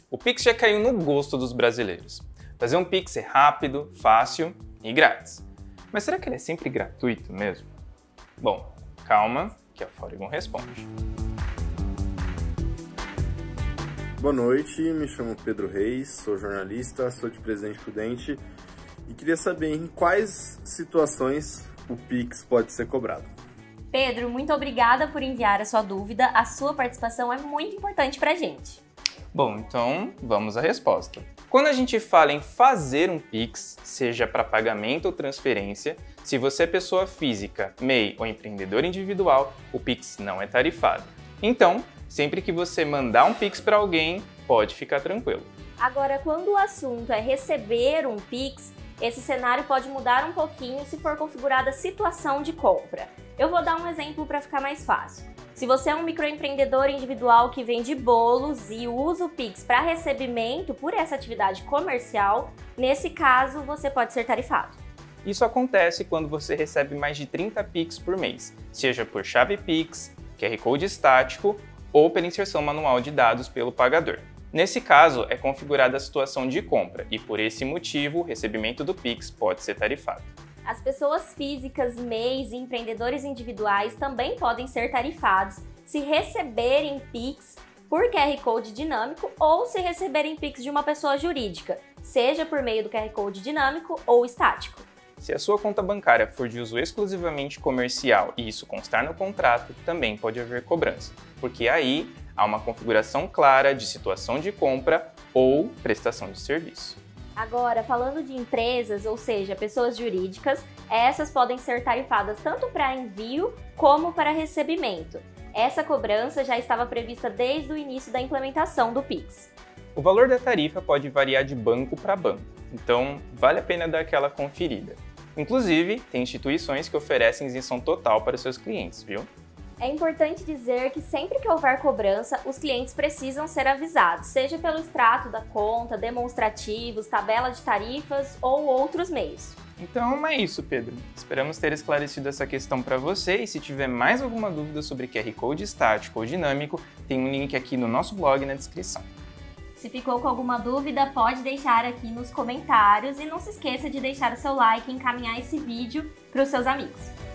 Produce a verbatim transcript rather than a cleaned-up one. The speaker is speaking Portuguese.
O Pix já caiu no gosto dos brasileiros. Fazer um Pix é rápido, fácil e grátis. Mas será que ele é sempre gratuito mesmo? Bom, calma, que a Foregon responde. Boa noite, me chamo Pedro Reis, sou jornalista, sou de Presidente Prudente e queria saber em quais situações o Pix pode ser cobrado. Pedro, muito obrigada por enviar a sua dúvida, a sua participação é muito importante pra gente. Bom, então vamos à resposta. Quando a gente fala em fazer um Pix, seja para pagamento ou transferência, se você é pessoa física, M E I ou empreendedor individual, o Pix não é tarifado. Então, sempre que você mandar um Pix para alguém, pode ficar tranquilo. Agora, quando o assunto é receber um Pix, esse cenário pode mudar um pouquinho se for configurada a situação de compra. Eu vou dar um exemplo para ficar mais fácil. Se você é um microempreendedor individual que vende bolos e usa o Pix para recebimento por essa atividade comercial, nesse caso você pode ser tarifado. Isso acontece quando você recebe mais de trinta Pix por mês, seja por chave Pix, Q R Code estático ou pela inserção manual de dados pelo pagador. Nesse caso, é configurada a situação de compra e, por esse motivo, o recebimento do Pix pode ser tarifado. As pessoas físicas, M E Is e empreendedores individuais também podem ser tarifados se receberem Pix por Q R Code dinâmico ou se receberem Pix de uma pessoa jurídica, seja por meio do Q R Code dinâmico ou estático. Se a sua conta bancária for de uso exclusivamente comercial e isso constar no contrato, também pode haver cobrança, porque aí há uma configuração clara de situação de compra ou prestação de serviço. Agora, falando de empresas, ou seja, pessoas jurídicas, essas podem ser tarifadas tanto para envio como para recebimento. Essa cobrança já estava prevista desde o início da implementação do Pix. O valor da tarifa pode variar de banco para banco, então vale a pena dar aquela conferida. Inclusive, tem instituições que oferecem isenção total para seus clientes, viu? É importante dizer que sempre que houver cobrança, os clientes precisam ser avisados, seja pelo extrato da conta, demonstrativos, tabela de tarifas ou outros meios. Então é isso, Pedro. Esperamos ter esclarecido essa questão para você e se tiver mais alguma dúvida sobre Q R Code estático ou dinâmico, tem um link aqui no nosso blog na descrição. Se ficou com alguma dúvida, pode deixar aqui nos comentários e não se esqueça de deixar o seu like e encaminhar esse vídeo para os seus amigos.